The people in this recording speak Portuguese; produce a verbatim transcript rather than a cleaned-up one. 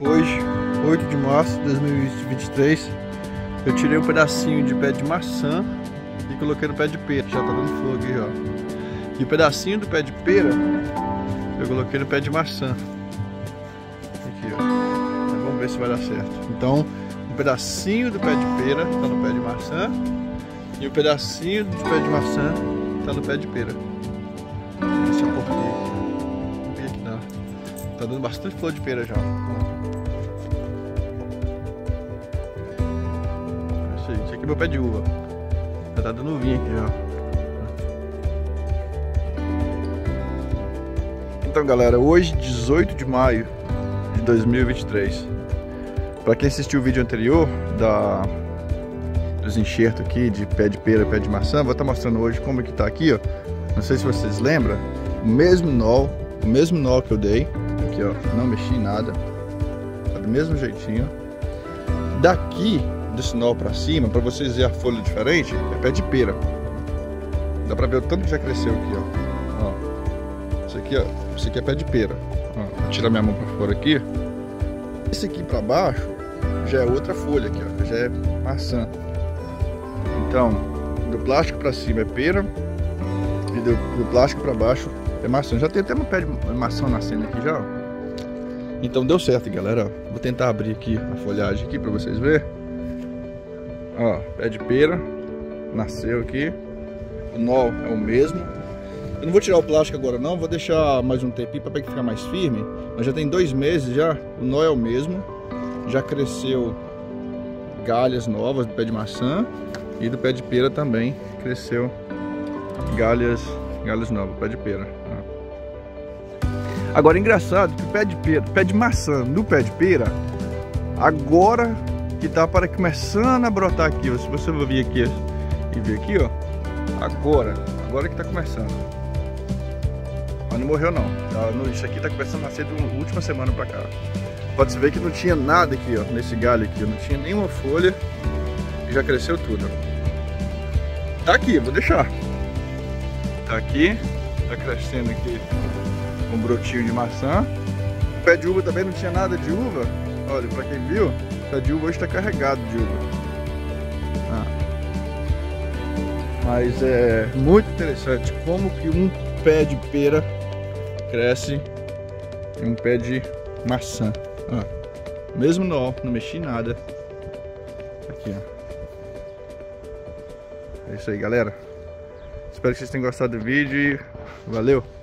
Hoje, oito de março de dois mil e vinte e três, eu tirei um pedacinho de pé de maçã e coloquei no pé de pera. Já tá dando fogo aqui, ó. E o pedacinho do pé de pera eu coloquei no pé de maçã. Aqui, ó. Então, vamos ver se vai dar certo. Então, um pedacinho do pé de pera tá no pé de maçã e o um pedacinho do pé de maçã tá no pé de pera. Esse é o porquê. Vamos ver aqui, não. Tá dando bastante flor de pera já. Esse aqui é meu pé de uva. Já tá dando vinho aqui, ó. Então, galera, hoje, dezoito de maio de dois mil e vinte e três. Pra quem assistiu o vídeo anterior da, dos enxertos aqui de pé de pera, pé de maçã, vou estar mostrando hoje como é que tá aqui, ó. Não sei se vocês lembram, o mesmo nó, o mesmo nó que eu dei. Aqui, ó, não mexi em nada. Tá do mesmo jeitinho. Daqui desse nó pra cima, pra vocês verem a folha diferente, é pé de pera. Dá pra ver o tanto que já cresceu aqui, ó. Ó. Isso aqui, ó, isso aqui é pé de pera. Ó, vou tirar minha mão pra fora aqui. Esse aqui pra baixo já é outra folha aqui, ó, já é maçã. Então, do plástico pra cima é pera e do, do plástico pra baixo é maçã. Já tem até um pé de maçã nascendo aqui já, ó. Então deu certo, galera, ó. Vou tentar abrir aqui a folhagem aqui pra vocês verem. Ó, pé de pera nasceu aqui. O nó é o mesmo. Eu não vou tirar o plástico agora não, vou deixar mais um tempinho para ficar mais firme. Mas já tem dois meses já, o nó é o mesmo. Já cresceu galhas novas do pé de maçã. E do pé de pera também cresceu galhas, galhas novas, pé de pera. Agora, engraçado que o pé de pera, pé de maçã no pé de pera, agora que tá para começando a brotar aqui, ó. Se você for vir aqui e ver aqui, ó, agora, agora que tá começando. Mas não morreu não, tá? Isso aqui tá começando a nascer de uma última semana pra cá. Pode-se ver que não tinha nada aqui, ó, nesse galho aqui, ó. Não tinha nenhuma folha e já cresceu tudo, ó. Tá aqui, vou deixar. Tá aqui, tá crescendo aqui um brotinho de maçã. O pé de uva também não tinha nada de uva. Olha, pra quem viu, o pé de uva hoje tá carregado de uva. Ah. Mas é muito interessante como que um pé de pera cresce em um pé de maçã. Ah. Mesmo nó, não mexi em nada. Aqui, ó. É isso aí, galera. Espero que vocês tenham gostado do vídeo e valeu!